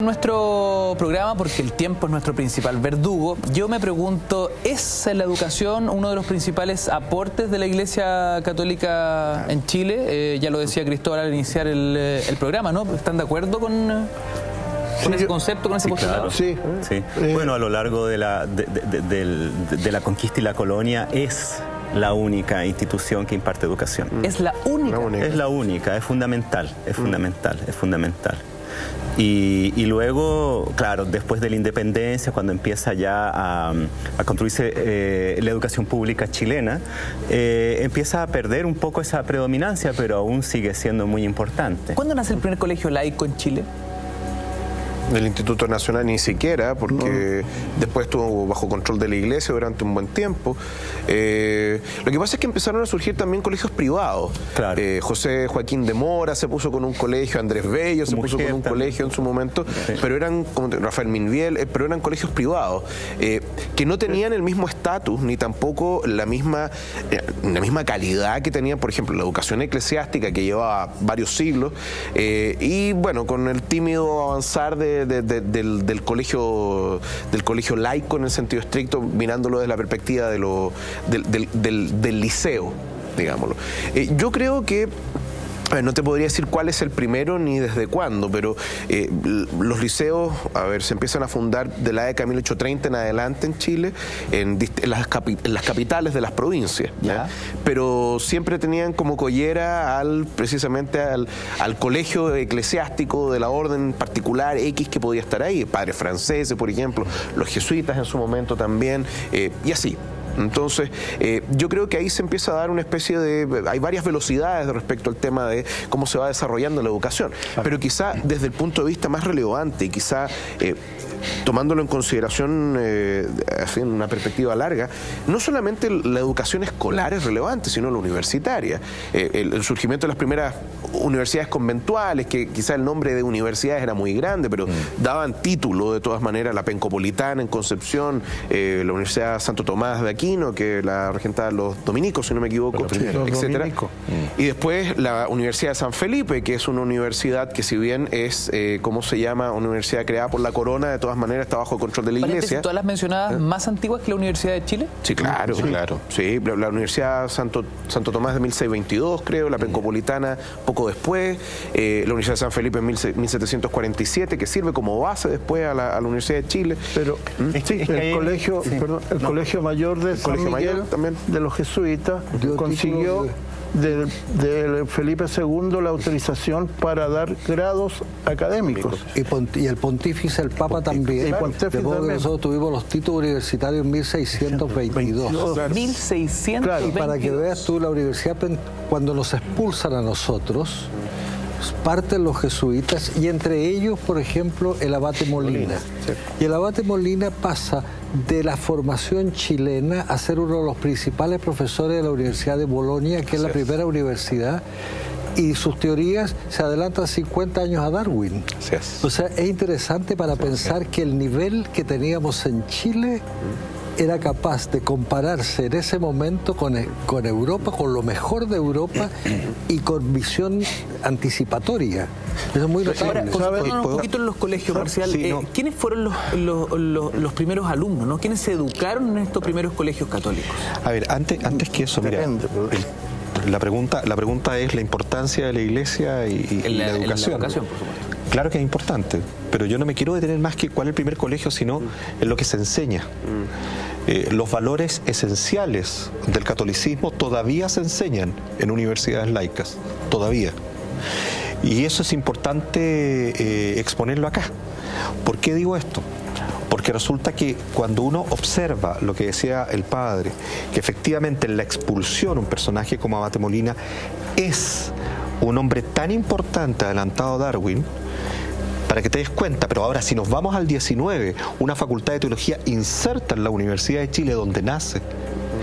Nuestro programa, porque el tiempo es nuestro principal verdugo, yo me pregunto, ¿es la educación uno de los principales aportes de la Iglesia Católica en Chile? Ya lo decía Cristóbal al iniciar el programa, ¿no? ¿Están de acuerdo con ese concepto, con ese postulado? Claro. Sí. Bueno, a lo largo de la conquista y la colonia es la única institución que imparte educación. ¿Es la única? Es la única, es fundamental, es fundamental, es fundamental. Y luego, claro, después de la independencia, cuando empieza ya a construirse la educación pública chilena, empieza a perder un poco esa predominancia, pero aún sigue siendo muy importante. ¿Cuándo nace el primer colegio laico en Chile? El Instituto Nacional ni siquiera, porque después estuvo bajo control de la Iglesia durante un buen tiempo. Lo que pasa es que empezaron a surgir también colegios privados. Claro. José Joaquín de Mora se puso con un colegio, Andrés Bello se puso con un colegio en su momento, pero eran, como Rafael Minviel, pero eran colegios privados, que no tenían el mismo estatus, ni tampoco la misma calidad que tenían, por ejemplo, la educación eclesiástica, que llevaba varios siglos, y bueno, con el tímido avanzar del colegio laico en el sentido estricto, mirándolo desde la perspectiva del liceo, digámoslo. Yo creo que no te podría decir cuál es el primero ni desde cuándo, pero los liceos, se empiezan a fundar de la década de 1830 en adelante en Chile, en las capitales de las provincias, ¿ya? Pero siempre tenían como collera precisamente al colegio eclesiástico de la orden particular X que podía estar ahí, padres franceses, por ejemplo, los jesuitas en su momento también, y así. Entonces, yo creo que ahí se empieza a dar una especie de... Hay varias velocidades respecto al tema de cómo se va desarrollando la educación, pero quizá desde el punto de vista más relevante y quizá tomándolo en consideración así en una perspectiva larga, no solamente la educación escolar es relevante, sino la universitaria. El surgimiento de las primeras universidades conventuales, que quizá el nombre de universidades era muy grande, pero daban título de todas maneras, la Pencopolitana en Concepción, la Universidad Santo Tomás de Aquino, que la regentaba los dominicos, si no me equivoco, etcétera. Y después la Universidad de San Felipe, que es una universidad que, si bien es, ¿cómo se llama? Una universidad creada por la corona, de todas maneras está bajo control de la Iglesia. ¿Todas las mencionadas más antiguas que la Universidad de Chile? Sí, claro, claro. Sí, la Universidad Santo Tomás de 1622, creo, la Pencopolitana poco después, la Universidad de San Felipe en 1747, que sirve como base después a la Universidad de Chile. Pero el colegio mayor de San Miguel, también, de los jesuitas, consiguió de Felipe II la autorización para dar grados académicos. Y el pontífice, el Papa también. Nosotros tuvimos los títulos universitarios en 1622. 1622. Claro, y para que veas tú, la universidad, cuando nos expulsan a nosotros, parten los jesuitas, y entre ellos, por ejemplo, el abate Molina. Y el abate Molina pasa de la formación chilena a ser uno de los principales profesores de la Universidad de Bolonia, que es la primera universidad, y sus teorías se adelantan 50 años a Darwin. O sea, es interesante para pensar que el nivel que teníamos en Chile era capaz de compararse en ese momento con Europa, con lo mejor de Europa, y con visión anticipatoria. Eso es muy notable. Ahora, concentrándonos un poquito en los colegios, Marcial, ¿quiénes fueron los primeros alumnos, ¿no? ¿Quiénes se educaron en estos primeros colegios católicos? A ver, antes que eso, mira, la pregunta es la importancia de la Iglesia y la educación. Por supuesto. Claro que es importante, pero yo no me quiero detener más que cuál es el primer colegio, sino en lo que se enseña. Los valores esenciales del catolicismo todavía se enseñan en universidades laicas, todavía. Y eso es importante exponerlo acá. ¿Por qué digo esto? Porque resulta que cuando uno observa lo que decía el padre, que efectivamente en la expulsión un personaje como Abate Molina es un hombre tan importante, adelantado a Darwin, para que te des cuenta, pero ahora si nos vamos al 19, una facultad de teología inserta en la Universidad de Chile donde nace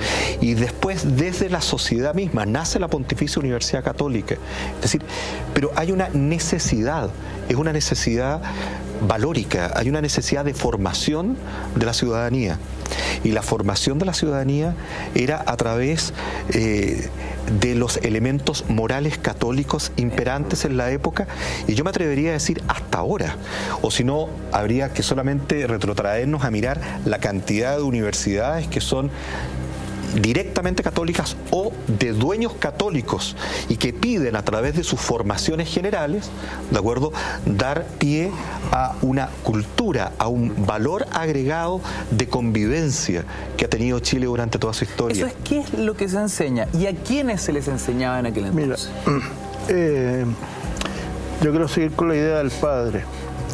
Y después, desde la sociedad misma, nace la Pontificia Universidad Católica. Es decir, pero hay una necesidad, es una necesidad valórica, hay una necesidad de formación de la ciudadanía. Y la formación de la ciudadanía era a través de los elementos morales católicos imperantes en la época, y yo me atrevería a decir hasta ahora, o si no, habría que solamente retrotraernos a mirar la cantidad de universidades que son directamente católicas o de dueños católicos y que piden a través de sus formaciones generales, ¿de acuerdo?, dar pie a una cultura, a un valor agregado de convivencia que ha tenido Chile durante toda su historia. Eso es, ¿qué es lo que se enseña? ¿Y a quiénes se les enseñaba en aquel entonces? Mira, yo quiero seguir con la idea del padre.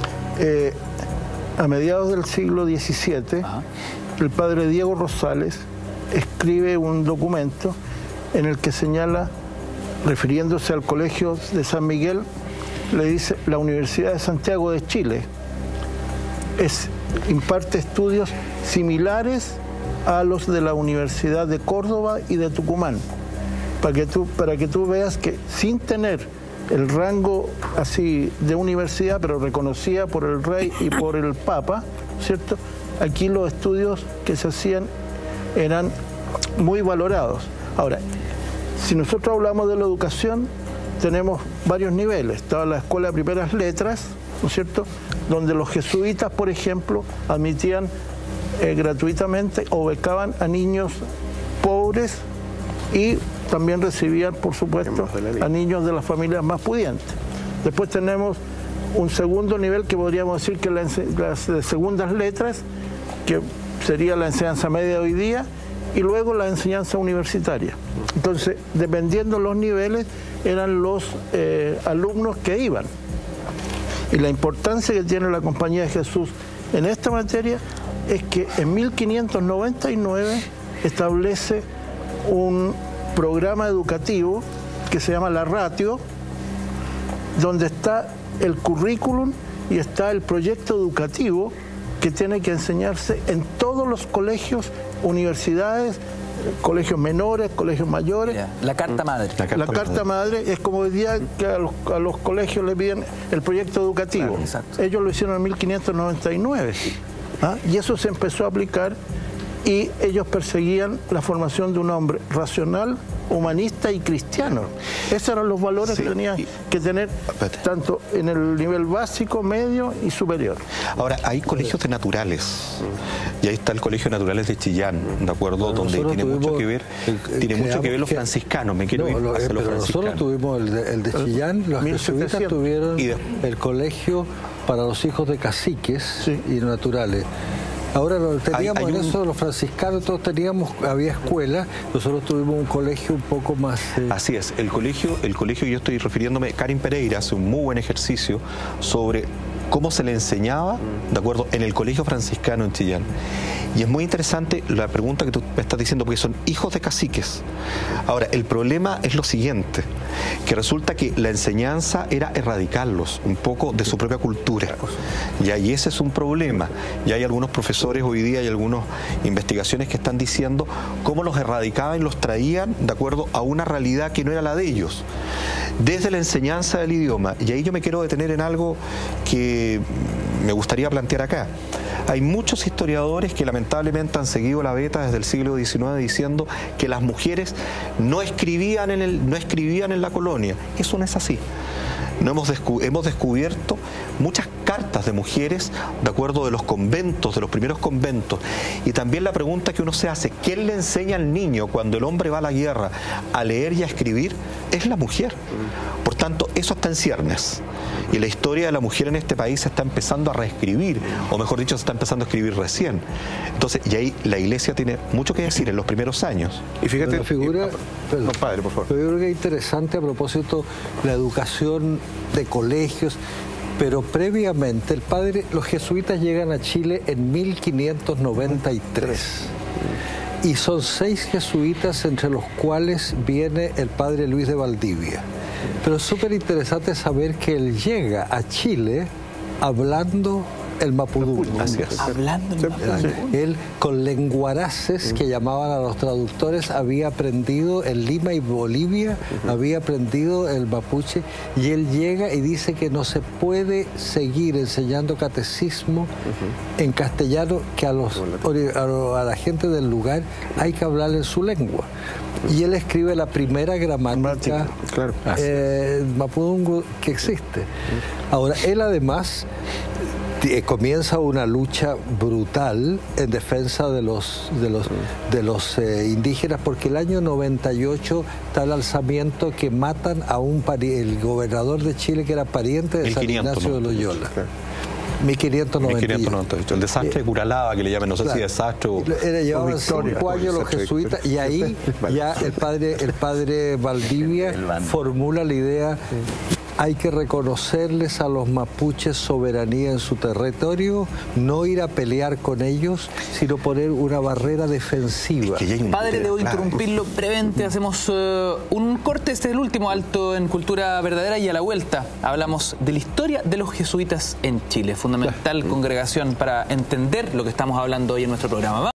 A mediados del siglo XVII, el padre Diego Rosales escribe un documento en el que señala, refiriéndose al Colegio de San Miguel, le dice: la Universidad de Santiago de Chile imparte estudios similares a los de la Universidad de Córdoba y de Tucumán, para que tú veas que sin tener el rango así de universidad, pero reconocida por el rey y por el papa, ¿cierto? Aquí los estudios que se hacían eran muy valorados. Ahora, si nosotros hablamos de la educación, tenemos varios niveles. Estaba la Escuela de Primeras Letras, ¿no es cierto?, donde los jesuitas, por ejemplo, admitían gratuitamente o becaban a niños pobres y también recibían, por supuesto, a niños de las familias más pudientes. Después tenemos un segundo nivel que podríamos decir que las de segundas letras, que sería la enseñanza media hoy día, y luego la enseñanza universitaria. Entonces, dependiendo de los niveles, eran los alumnos que iban. Y la importancia que tiene la Compañía de Jesús en esta materia es que en 1599 establece un programa educativo que se llama la Ratio, donde está el currículum y está el proyecto educativo que tiene que enseñarse en todos los colegios, universidades, colegios menores, colegios mayores. La carta madre. La carta madre es como hoy día que a los colegios le piden el proyecto educativo. Claro, exacto. Ellos lo hicieron en 1599. Y eso se empezó a aplicar, y ellos perseguían la formación de un hombre racional, humanista y cristiano. Esos eran los valores que tenía que tener tanto en el nivel básico, medio y superior. Ahora, hay colegios de naturales, y ahí está el Colegio de Naturales de Chillán, ¿de acuerdo? Donde tiene mucho que ver los franciscanos. Me quiero ir hacia los franciscanos. Nosotros tuvimos el de Chillán, los jesuitas tuvieron el colegio para los hijos de caciques y naturales. Ahora teníamos en eso los franciscanos, todos había escuelas, nosotros tuvimos un colegio un poco más... Así es, el colegio, yo estoy refiriéndome, Karin Pereira hace un muy buen ejercicio sobre cómo se le enseñaba, ¿de acuerdo?, en el colegio franciscano en Chillán. Y es muy interesante la pregunta que tú me estás diciendo, porque son hijos de caciques. Ahora, el problema es lo siguiente, que resulta que la enseñanza era erradicarlos un poco de su propia cultura. Y ahí ese es un problema. Y hay algunos profesores hoy día, hay algunas investigaciones que están diciendo cómo los erradicaban y los traían de acuerdo a una realidad que no era la de ellos. Desde la enseñanza del idioma, y ahí yo me quiero detener en algo que me gustaría plantear acá. Hay muchos historiadores que lamentablemente han seguido la veta desde el siglo XIX diciendo que las mujeres no escribían en la colonia. Eso no es así. Hemos descubierto muchas cartas de mujeres, de acuerdo, de los conventos, de los primeros conventos. Y también la pregunta que uno se hace, ¿quién le enseña al niño cuando el hombre va a la guerra a leer y a escribir? Es la mujer. Por tanto, eso está en ciernes. Y la historia de la mujer en este país se está empezando a reescribir, o mejor dicho, se está empezando a escribir recién. Entonces, y ahí la Iglesia tiene mucho que decir en los primeros años. Y fíjate, padre, por favor. Pero yo creo que es interesante a propósito la educación de colegios, pero previamente los jesuitas llegan a Chile en 1593. Y son 6 jesuitas, entre los cuales viene el padre Luis de Valdivia. Pero es súper interesante saber que él llega a Chile hablando el mapudungun. Así es. Hablando en mapudungun. Él, con lenguaraces que llamaban a los traductores, había aprendido en Lima y Bolivia, había aprendido el mapuche, y él llega y dice que no se puede seguir enseñando catecismo en castellano, que a la gente del lugar hay que hablar en su lengua. Y él escribe la primera gramática mapudungun que existe. Ahora, él además comienza una lucha brutal en defensa de los indígenas, porque el año 98 está el alzamiento que matan a el gobernador de Chile, que era pariente de San Ignacio de Loyola. 1598. El desastre de Curalaba, que le llaman, no sé si desastre o... Llevaban 5 años los jesuitas, y ahí ya el padre Valdivia formula la idea: hay que reconocerles a los mapuches soberanía en su territorio, no ir a pelear con ellos, sino poner una barrera defensiva. Padre, debo interrumpirlo brevemente. Hacemos un corte. Este es el último alto en Cultura Verdadera, y a la vuelta hablamos de la historia de los jesuitas en Chile. Fundamental congregación para entender lo que estamos hablando hoy en nuestro programa.